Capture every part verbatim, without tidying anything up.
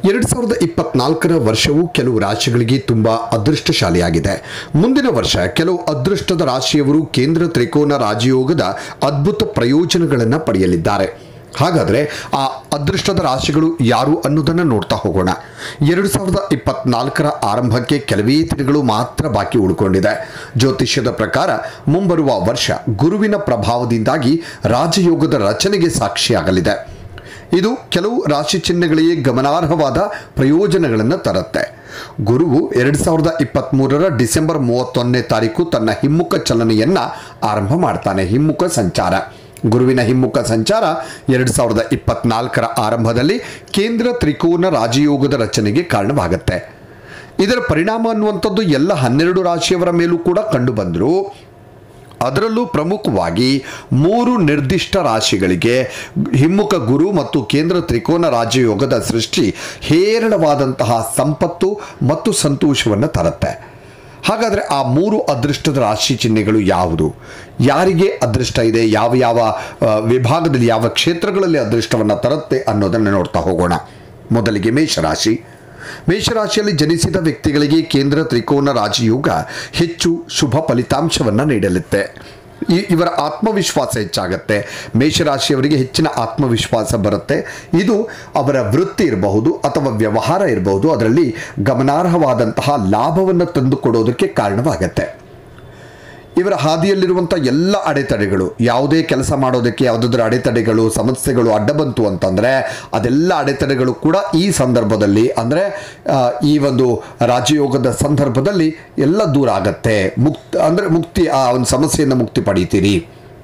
ಎರಡು ಸಾವಿರದ ಇಪ್ಪತ್ನಾಲ್ಕರ ವರ್ಷವು ಕೆಲವು ರಾಶಿಗಳಿಗೆ ತುಂಬ ಅದೃಷ್ಟಶಾಲಿಯಾಗಿದೆ. ಮುಂದಿನ ವರ್ಷ ಕೆಲವು ಅದೃಷ್ಟದ ರಾಶಿಯವರು ಕೇಂದ್ರ ತ್ರಿಕೋನ ರಾಜಯೋಗದ ಅದ್ಭುತ ಪ್ರಯೋಜನಗಳನ್ನು ಪಡೆಯಲಿದ್ದಾರೆ. ಹಾಗಾದರೆ ಆ ಅದೃಷ್ಟದ ರಾಶಿಗಳು ಯಾರು ಅನ್ನೋದನ್ನು ನೋಡ್ತಾ ಹೋಗೋಣ. ಎರಡು ಸಾವಿರದ ಇಪ್ಪತ್ನಾಲ್ಕರ ಆರಂಭಕ್ಕೆ ಕೆಲವೇ ದಿನಗಳು ಮಾತ್ರ ಬಾಕಿ ಉಳ್ಕೊಂಡಿದೆ. ಜ್ಯೋತಿಷ್ಯದ ಪ್ರಕಾರ ಮುಂಬರುವ ವರ್ಷ ಗುರುವಿನ ಪ್ರಭಾವದಿಂದಾಗಿ ರಾಜಯೋಗದ ರಚನೆಗೆ ಸಾಕ್ಷಿಯಾಗಲಿದೆ. ಇದು ಕೆಲವು ರಾಶಿ ಚಿಹ್ನೆಗಳಿಗೆ ಗಮನಾರ್ಹವಾದ ಪ್ರಯೋಜನಗಳನ್ನು ತರುತ್ತೆ. ಗುರುವು ಎರಡು ಸಾವಿರದ ಇಪ್ಪತ್ತ್ಮೂರರ ಡಿಸೆಂಬರ್ ಮೂವತ್ತೊಂದನೇ ತಾರೀಕು ತನ್ನ ಹಿಮ್ಮುಖ ಚಲನೆಯನ್ನು ಆರಂಭ ಮಾಡ್ತಾನೆ. ಹಿಮ್ಮುಖ ಸಂಚಾರ ಗುರುವಿನ ಹಿಮ್ಮುಖ ಸಂಚಾರ ಎರಡು ಸಾವಿರದ ಇಪ್ಪತ್ನಾಲ್ಕರ ಆರಂಭದಲ್ಲಿ ಕೇಂದ್ರ ತ್ರಿಕೋನ ರಾಜಯೋಗದ ರಚನೆಗೆ ಕಾರಣವಾಗುತ್ತೆ. ಇದರ ಪರಿಣಾಮ ಅನ್ನುವಂಥದ್ದು ಎಲ್ಲ ಹನ್ನೆರಡು ರಾಶಿಯವರ ಮೇಲೂ ಕೂಡ ಕಂಡು ಬಂದರೂ ಅದರಲ್ಲೂ ಪ್ರಮುಖವಾಗಿ ಮೂರು ನಿರ್ದಿಷ್ಟ ರಾಶಿಗಳಿಗೆ ಹಿಮ್ಮುಖ ಗುರು ಮತ್ತು ಕೇಂದ್ರ ತ್ರಿಕೋನ ರಾಜಯೋಗದ ಸೃಷ್ಟಿ ಹೇರಳವಾದಂತಹ ಸಂಪತ್ತು ಮತ್ತು ಸಂತೋಷವನ್ನು ತರುತ್ತೆ. ಹಾಗಾದರೆ ಆ ಮೂರು ಅದೃಷ್ಟದ ರಾಶಿ ಚಿಹ್ನೆಗಳು ಯಾವುದು, ಯಾರಿಗೆ ಅದೃಷ್ಟ ಇದೆ, ಯಾವ ಯಾವ ವಿಭಾಗದಲ್ಲಿ ಯಾವ ಕ್ಷೇತ್ರಗಳಲ್ಲಿ ಅದೃಷ್ಟವನ್ನು ತರುತ್ತೆ ಅನ್ನೋದನ್ನು ನೋಡ್ತಾ ಹೋಗೋಣ. ಮೊದಲಿಗೆ ಮೇಷರಾಶಿ. ಮೇಷರಾಶಿಯಲ್ಲಿ ಜನಿಸಿದ ವ್ಯಕ್ತಿಗಳಿಗೆ ಕೇಂದ್ರ ತ್ರಿಕೋನ ರಾಜಯೋಗ ಹೆಚ್ಚು ಶುಭ ಫಲಿತಾಂಶವನ್ನು ನೀಡಲಿದೆ. ಈ ಇವರ ಆತ್ಮವಿಶ್ವಾಸ ಹೆಚ್ಚಾಗತ್ತೆ. ಮೇಷರಾಶಿಯವರಿಗೆ ಹೆಚ್ಚಿನ ಆತ್ಮವಿಶ್ವಾಸ ಬರುತ್ತೆ. ಇದು ಅವರ ವೃತ್ತಿ ಇರಬಹುದು ಅಥವಾ ವ್ಯವಹಾರ ಇರಬಹುದು, ಅದರಲ್ಲಿ ಗಮನಾರ್ಹವಾದಂತಹ ಲಾಭವನ್ನು ತಂದುಕೊಡೋದಕ್ಕೆ ಕಾರಣವಾಗತ್ತೆ. ಇವರ ಹಾದಿಯಲ್ಲಿರುವಂಥ ಎಲ್ಲ ಅಡೆತಡೆಗಳು, ಯಾವುದೇ ಕೆಲಸ ಮಾಡೋದಕ್ಕೆ ಯಾವುದಾದ್ರೂ ಅಡೆತಡೆಗಳು ಸಮಸ್ಯೆಗಳು ಅಡ್ಡ ಬಂತು ಅಂತಂದರೆ ಅದೆಲ್ಲ ಅಡೆತಡೆಗಳು ಕೂಡ ಈ ಸಂದರ್ಭದಲ್ಲಿ ಅಂದರೆ ಈ ಒಂದು ರಾಜಯೋಗದ ಸಂದರ್ಭದಲ್ಲಿ ಎಲ್ಲ ದೂರ ಆಗತ್ತೆ. ಮುಕ್ತ ಅಂದರೆ ಮುಕ್ತಿ ಆ ಒಂದು ಸಮಸ್ಯೆಯಿಂದ ಮುಕ್ತಿ ಪಡೀತೀರಿ.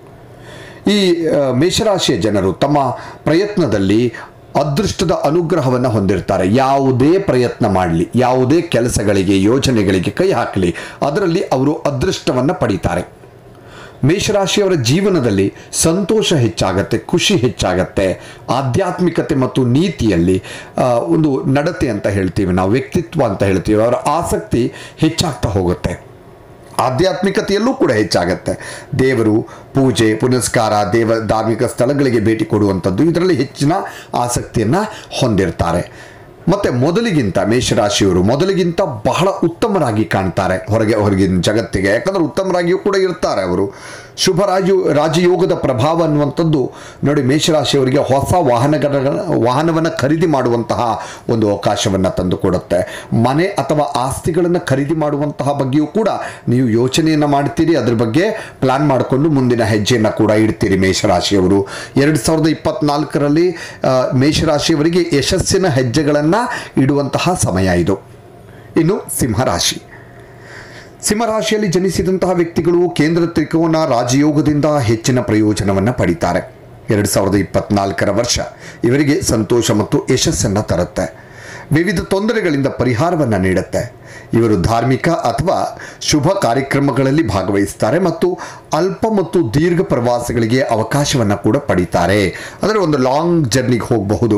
ಈ ಮೇಷರಾಶಿಯ ಜನರು ತಮ್ಮ ಪ್ರಯತ್ನದಲ್ಲಿ ಅದೃಷ್ಟದ ಅನುಗ್ರಹವನ್ನು ಹೊಂದಿರ್ತಾರೆ. ಯಾವುದೇ ಪ್ರಯತ್ನ ಮಾಡಲಿ, ಯಾವುದೇ ಕೆಲಸಗಳಿಗೆ ಯೋಜನೆಗಳಿಗೆ ಕೈ ಹಾಕಲಿ, ಅದರಲ್ಲಿ ಅವರು ಅದೃಷ್ಟವನ್ನು ಪಡೀತಾರೆ. ಮೇಷರಾಶಿಯವರ ಜೀವನದಲ್ಲಿ ಸಂತೋಷ ಹೆಚ್ಚಾಗತ್ತೆ, ಖುಷಿ ಹೆಚ್ಚಾಗತ್ತೆ. ಆಧ್ಯಾತ್ಮಿಕತೆ ಮತ್ತು ನೀತಿಯಲ್ಲಿ ಒಂದು ನಡತೆ ಅಂತ ಹೇಳ್ತೀವಿ ನಾವು, ವ್ಯಕ್ತಿತ್ವ ಅಂತ ಹೇಳ್ತೀವಿ, ಅವರ ಆಸಕ್ತಿ ಹೆಚ್ಚಾಗ್ತಾ ಹೋಗುತ್ತೆ. ಆಧ್ಯಾತ್ಮಿಕತೆಯಲ್ಲೂ ಕೂಡ ಹೆಚ್ಚಾಗತ್ತೆ. ದೇವರು ಪೂಜೆ ಪುನಸ್ಕಾರ, ದೇವ ಧಾರ್ಮಿಕ ಸ್ಥಳಗಳಿಗೆ ಭೇಟಿ ಕೊಡುವಂಥದ್ದು, ಇದರಲ್ಲಿ ಹೆಚ್ಚಿನ ಆಸಕ್ತಿಯನ್ನು ಹೊಂದಿರ್ತಾರೆ. ಮತ್ತು ಮೊದಲಿಗಿಂತ ಮೇಷರಾಶಿಯವರು ಮೊದಲಿಗಿಂತ ಬಹಳ ಉತ್ತಮರಾಗಿ ಕಾಣ್ತಾರೆ ಹೊರಗೆ ಹೊರಗಿನ ಜಗತ್ತಿಗೆ. ಯಾಕಂದರೆ ಉತ್ತಮರಾಗಿಯೂ ಕೂಡ ಇರ್ತಾರೆ ಅವರು. ಶುಭ ರಾಜ ರಾಜಯೋಗದ ಪ್ರಭಾವ ಅನ್ನುವಂಥದ್ದು ನೋಡಿ, ಮೇಷರಾಶಿಯವರಿಗೆ ಹೊಸ ವಾಹನಗಳ ವಾಹನವನ್ನು ಖರೀದಿ ಮಾಡುವಂತಹ ಒಂದು ಅವಕಾಶವನ್ನು ತಂದುಕೊಡುತ್ತೆ. ಮನೆ ಅಥವಾ ಆಸ್ತಿಗಳನ್ನು ಖರೀದಿ ಮಾಡುವಂತಹ ಬಗ್ಗೆಯೂ ಕೂಡ ನೀವು ಯೋಚನೆಯನ್ನು ಮಾಡ್ತೀರಿ. ಅದ್ರ ಬಗ್ಗೆ ಪ್ಲ್ಯಾನ್ ಮಾಡಿಕೊಂಡು ಮುಂದಿನ ಹೆಜ್ಜೆಯನ್ನು ಕೂಡ ಇಡ್ತೀರಿ ಮೇಷರಾಶಿಯವರು. ಎರಡು ಸಾವಿರದ ಇಪ್ಪತ್ನಾಲ್ಕರಲ್ಲಿ ಮೇಷರಾಶಿಯವರಿಗೆ ಯಶಸ್ಸಿನ ಹೆಜ್ಜೆಗಳನ್ನು ಇಡುವಂತಹ ಸಮಯ ಇದು. ಇನ್ನು ಸಿಂಹರಾಶಿ. ಸಿಂಹರಾಶಿಯಲ್ಲಿ ಜನಿಸಿದಂತಹ ವ್ಯಕ್ತಿಗಳು ಕೇಂದ್ರ ತ್ರಿಕೋನ ರಾಜಯೋಗದಿಂದ ಹೆಚ್ಚಿನ ಪ್ರಯೋಜನವನ್ನು ಪಡೀತಾರೆ. ಎರಡು ಸಾವಿರದ ಇಪ್ಪತ್ನಾಲ್ಕರ ವರ್ಷ ಇವರಿಗೆ ಸಂತೋಷ ಮತ್ತು ಯಶಸ್ಸನ್ನು ತರುತ್ತೆ. ವಿವಿಧ ತೊಂದರೆಗಳಿಂದ ಪರಿಹಾರವನ್ನು ನೀಡುತ್ತೆ. ಇವರು ಧಾರ್ಮಿಕ ಅಥವಾ ಶುಭ ಕಾರ್ಯಕ್ರಮಗಳಲ್ಲಿ ಭಾಗವಹಿಸ್ತಾರೆ ಮತ್ತು ಅಲ್ಪ ಮತ್ತು ದೀರ್ಘ ಪ್ರವಾಸಗಳಿಗೆ ಅವಕಾಶವನ್ನು ಕೂಡ ಪಡೀತಾರೆ. ಅಂದರೆ ಒಂದು ಲಾಂಗ್ ಜರ್ನಿಗೆ ಹೋಗಬಹುದು.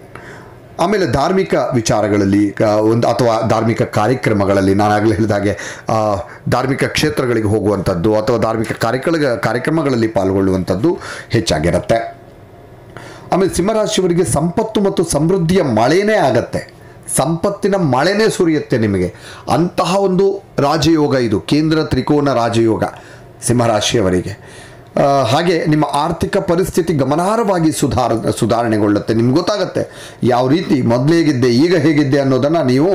ಆಮೇಲೆ ಧಾರ್ಮಿಕ ವಿಚಾರಗಳಲ್ಲಿ ಒಂದು ಅಥವಾ ಧಾರ್ಮಿಕ ಕಾರ್ಯಕ್ರಮಗಳಲ್ಲಿ, ನಾನಾಗಲೇ ಹೇಳಿದಾಗೆ ಧಾರ್ಮಿಕ ಕ್ಷೇತ್ರಗಳಿಗೆ ಹೋಗುವಂಥದ್ದು ಅಥವಾ ಧಾರ್ಮಿಕ ಕಾರ್ಯಕ್ರಮ ಕಾರ್ಯಕ್ರಮಗಳಲ್ಲಿ ಪಾಲ್ಗೊಳ್ಳುವಂಥದ್ದು ಹೆಚ್ಚಾಗಿರುತ್ತೆ. ಆಮೇಲೆ ಸಿಂಹರಾಶಿಯವರಿಗೆ ಸಂಪತ್ತು ಮತ್ತು ಸಮೃದ್ಧಿಯ ಮಳೆನೇ ಆಗತ್ತೆ. ಸಂಪತ್ತಿನ ಮಳೆನೇ ಸುರಿಯುತ್ತೆ ನಿಮಗೆ. ಅಂತಹ ಒಂದು ರಾಜಯೋಗ ಇದು, ಕೇಂದ್ರ ತ್ರಿಕೋನ ರಾಜಯೋಗ ಸಿಂಹರಾಶಿಯವರಿಗೆ. ಹಾಗೆ ನಿಮ್ಮ ಆರ್ಥಿಕ ಪರಿಸ್ಥಿತಿ ಗಮನಾರ್ಹವಾಗಿ ಸುಧಾರ ಸುಧಾರಣೆಗೊಳ್ಳುತ್ತೆ. ನಿಮ್ಗೆ ಗೊತ್ತಾಗುತ್ತೆ ಯಾವ ರೀತಿ ಮೊದಲು ಹೇಗಿದ್ದೆ ಈಗ ಹೇಗಿದ್ದೆ ಅನ್ನೋದನ್ನು ನೀವು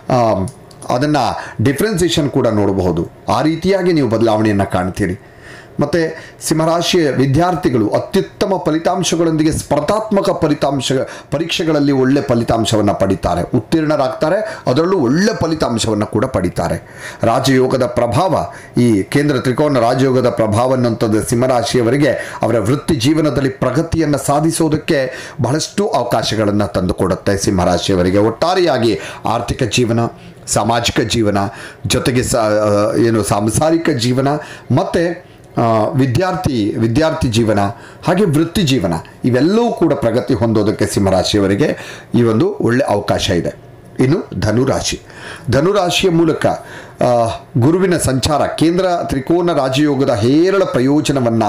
ಅದನ್ನು ಡಿಫ್ರೆನ್ಸಿಯೇಷನ್ ಕೂಡ ನೋಡಬಹುದು. ಆ ರೀತಿಯಾಗಿ ನೀವು ಬದಲಾವಣೆಯನ್ನು ಕಾಣ್ತೀರಿ. ಮತ್ತು ಸಿಂಹರಾಶಿಯ ವಿದ್ಯಾರ್ಥಿಗಳು ಅತ್ಯುತ್ತಮ ಫಲಿತಾಂಶಗಳೊಂದಿಗೆ ಸ್ಪರ್ಧಾತ್ಮಕ ಫಲಿತಾಂಶ ಪರೀಕ್ಷೆಗಳಲ್ಲಿ ಒಳ್ಳೆ ಫಲಿತಾಂಶವನ್ನು ಪಡೀತಾರೆ, ಉತ್ತೀರ್ಣರಾಗ್ತಾರೆ. ಅದರಲ್ಲೂ ಒಳ್ಳೆ ಫಲಿತಾಂಶವನ್ನು ಕೂಡ ಪಡೀತಾರೆ. ರಾಜಯೋಗದ ಪ್ರಭಾವ, ಈ ಕೇಂದ್ರ ತ್ರಿಕೋನ ರಾಜಯೋಗದ ಪ್ರಭಾವ ಅನ್ನುವಂಥದ್ದು ಸಿಂಹರಾಶಿಯವರಿಗೆ ಅವರ ವೃತ್ತಿ ಜೀವನದಲ್ಲಿ ಪ್ರಗತಿಯನ್ನು ಸಾಧಿಸೋದಕ್ಕೆ ಬಹಳಷ್ಟು ಅವಕಾಶಗಳನ್ನು ತಂದುಕೊಡುತ್ತೆ. ಸಿಂಹರಾಶಿಯವರಿಗೆ ಒಟ್ಟಾರೆಯಾಗಿ ಆರ್ಥಿಕ ಜೀವನ, ಸಾಮಾಜಿಕ ಜೀವನ, ಜೊತೆಗೆ ಸ ಏನು ಸಾಂಸಾರಿಕ ಜೀವನ ಮತ್ತು ವಿದ್ಯಾರ್ಥಿ ವಿದ್ಯಾರ್ಥಿ ಜೀವನ ಹಾಗೆ ವೃತ್ತಿ ಜೀವನ ಇವೆಲ್ಲವೂ ಕೂಡ ಪ್ರಗತಿ ಹೊಂದೋದಕ್ಕೆ ಸಿಂಹರಾಶಿಯವರಿಗೆ ಈ ಒಂದು ಒಳ್ಳೆಯ ಅವಕಾಶ ಇದೆ. ಇನ್ನು ಧನುರಾಶಿ. ಧನುರಾಶಿಯ ಮೂಲಕ ಗುರುವಿನ ಸಂಚಾರ ಕೇಂದ್ರ ತ್ರಿಕೋನ ರಾಜಯೋಗದ ಹೇರಳ ಪ್ರಯೋಜನವನ್ನು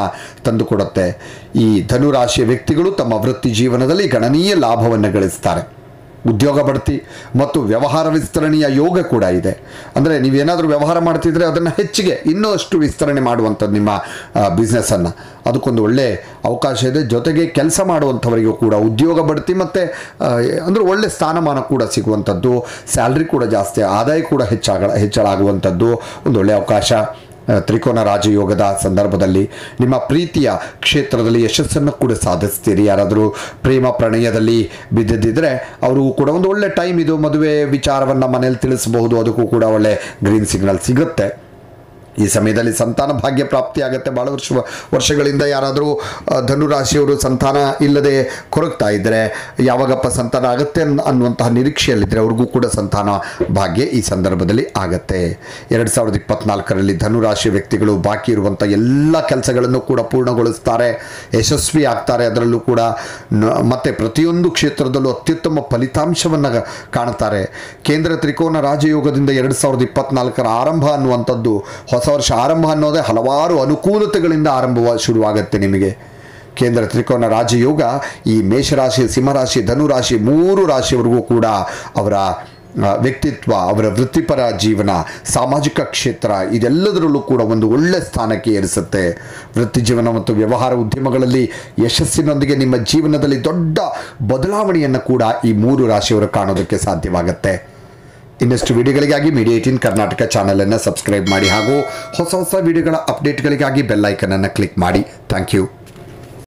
ತಂದುಕೊಡುತ್ತೆ. ಈ ಧನುರಾಶಿಯ ವ್ಯಕ್ತಿಗಳು ತಮ್ಮ ವೃತ್ತಿ ಜೀವನದಲ್ಲಿ ಗಣನೀಯ ಲಾಭವನ್ನು ಗಳಿಸ್ತಾರೆ. ಉದ್ಯೋಗ ಬಡ್ತಿ ಮತ್ತು ವ್ಯವಹಾರ ವಿಸ್ತರಣೆಯ ಯೋಗ ಕೂಡ ಇದೆ. ಅಂದರೆ ನೀವೇನಾದರೂ ವ್ಯವಹಾರ ಮಾಡ್ತಿದ್ರೆ ಅದನ್ನು ಹೆಚ್ಚಿಗೆ ಇನ್ನೂ ಅಷ್ಟು ವಿಸ್ತರಣೆ ಮಾಡುವಂಥದ್ದು ನಿಮ್ಮ ಬಿಸ್ನೆಸ್ಸನ್ನು, ಅದಕ್ಕೊಂದು ಒಳ್ಳೆ ಅವಕಾಶ ಇದೆ. ಜೊತೆಗೆ ಕೆಲಸ ಮಾಡುವಂಥವರಿಗೂ ಕೂಡ ಉದ್ಯೋಗ ಬಡ್ತಿ ಮತ್ತು ಅಂದರೆ ಒಳ್ಳೆ ಸ್ಥಾನಮಾನ ಕೂಡ ಸಿಗುವಂಥದ್ದು, ಸ್ಯಾಲ್ರಿ ಕೂಡ ಜಾಸ್ತಿ, ಆದಾಯ ಕೂಡ ಹೆಚ್ಚಾಗ ಹೆಚ್ಚಳ ಆಗುವಂಥದ್ದು ಒಂದು ಒಳ್ಳೆಯ ಅವಕಾಶ. ತ್ರಿಕೋನ ರಾಜಯೋಗದ ಸಂದರ್ಭದಲ್ಲಿ ನಿಮ್ಮ ಪ್ರೀತಿಯ ಕ್ಷೇತ್ರದಲ್ಲಿ ಯಶಸ್ಸನ್ನು ಕೂಡ ಸಾಧಿಸ್ತೀರಿ. ಯಾರಾದರೂ ಪ್ರೇಮ ಪ್ರಣಯದಲ್ಲಿ ಬಿದ್ದಿದ್ದರೆ ಅವ್ರಿಗೂ ಕೂಡ ಒಂದು ಒಳ್ಳೆ ಟೈಮ್ ಇದು. ಮದುವೆ ವಿಚಾರವನ್ನು ಮನೇಲಿ ತಿಳಿಸಬಹುದು, ಅದಕ್ಕೂ ಕೂಡ ಒಳ್ಳೆ ಗ್ರೀನ್ ಸಿಗ್ನಲ್ ಸಿಗುತ್ತೆ. ಈ ಸಮಯದಲ್ಲಿ ಸಂತಾನ ಭಾಗ್ಯ ಪ್ರಾಪ್ತಿಯಾಗುತ್ತೆ. ಭಾಳ ವರ್ಷ ವರ್ಷಗಳಿಂದ ಯಾರಾದರೂ ಧನುರಾಶಿಯವರು ಸಂತಾನ ಇಲ್ಲದೆ ಕೊರಗ್ತಾ ಇದ್ದರೆ ಯಾವಾಗಪ್ಪ ಸಂತಾನ ಆಗುತ್ತೆ ಅನ್ನುವಂತಹ ನಿರೀಕ್ಷೆಯಲ್ಲಿದ್ದರೆ ಅವ್ರಿಗೂ ಕೂಡ ಸಂತಾನ ಭಾಗ್ಯ ಈ ಸಂದರ್ಭದಲ್ಲಿ ಆಗತ್ತೆ. ಎರಡು ಸಾವಿರದ ಇಪ್ಪತ್ತ್ನಾಲ್ಕರಲ್ಲಿ ಧನುರಾಶಿ ವ್ಯಕ್ತಿಗಳು ಬಾಕಿ ಇರುವಂಥ ಎಲ್ಲ ಕೆಲಸಗಳನ್ನು ಕೂಡ ಪೂರ್ಣಗೊಳಿಸ್ತಾರೆ, ಯಶಸ್ವಿ ಆಗ್ತಾರೆ. ಅದರಲ್ಲೂ ಕೂಡ ಮತ್ತು ಪ್ರತಿಯೊಂದು ಕ್ಷೇತ್ರದಲ್ಲೂ ಅತ್ಯುತ್ತಮ ಫಲಿತಾಂಶವನ್ನು ಕಾಣ್ತಾರೆ. ಕೇಂದ್ರ ತ್ರಿಕೋನ ರಾಜಯೋಗದಿಂದ ಎರಡು ಸಾವಿರದ ಇಪ್ಪತ್ತ್ನಾಲ್ಕರ ಆರಂಭ ಅನ್ನುವಂಥದ್ದು, ಹೊಸ ವರ್ಷ ಆರಂಭ ಅನ್ನೋದೇ ಹಲವಾರು ಅನುಕೂಲತೆಗಳಿಂದ ಆರಂಭವ ಶುರುವಾಗುತ್ತೆ ನಿಮಗೆ. ಕೇಂದ್ರ ತ್ರಿಕೋನ ರಾಜಯೋಗ ಈ ಮೇಷರಾಶಿ, ಸಿಂಹರಾಶಿ, ಧನುರಾಶಿ ಮೂರು ರಾಶಿಯವರೆಗೂ ಕೂಡ ಅವರ ವ್ಯಕ್ತಿತ್ವ, ಅವರ ವೃತ್ತಿಪರ ಜೀವನ, ಸಾಮಾಜಿಕ ಕ್ಷೇತ್ರ ಇದೆಲ್ಲದರಲ್ಲೂ ಕೂಡ ಒಂದು ಒಳ್ಳೆ ಸ್ಥಾನಕ್ಕೆ ಏರಿಸುತ್ತೆ. ವೃತ್ತಿ ಜೀವನ ಮತ್ತು ವ್ಯವಹಾರ ಉದ್ಯಮಗಳಲ್ಲಿ ಯಶಸ್ಸಿನೊಂದಿಗೆ ನಿಮ್ಮ ಜೀವನದಲ್ಲಿ ದೊಡ್ಡ ಬದಲಾವಣೆಯನ್ನು ಕೂಡ ಈ ಮೂರು ರಾಶಿಯವರು ಕಾಣೋದಕ್ಕೆ ಸಾಧ್ಯವಾಗುತ್ತೆ. ಇನ್ನಷ್ಟು ವಿಡಿಯೋಗಳಿಗಾಗಿ ಮೀಡಿಯಾ ಏಟೀನ್ ಕರ್ನಾಟಕ ಚಾನಲನ್ನು ಸಬ್ಸ್ಕ್ರೈಬ್ ಮಾಡಿ ಹಾಗೂ ಹೊಸ ಹೊಸ ವಿಡಿಯೋಗಳ ಅಪ್ಡೇಟ್ಗಳಿಗಾಗಿ ಬೆಲ್ ಐಕನನ್ನು ಕ್ಲಿಕ್ ಮಾಡಿ. Thank you.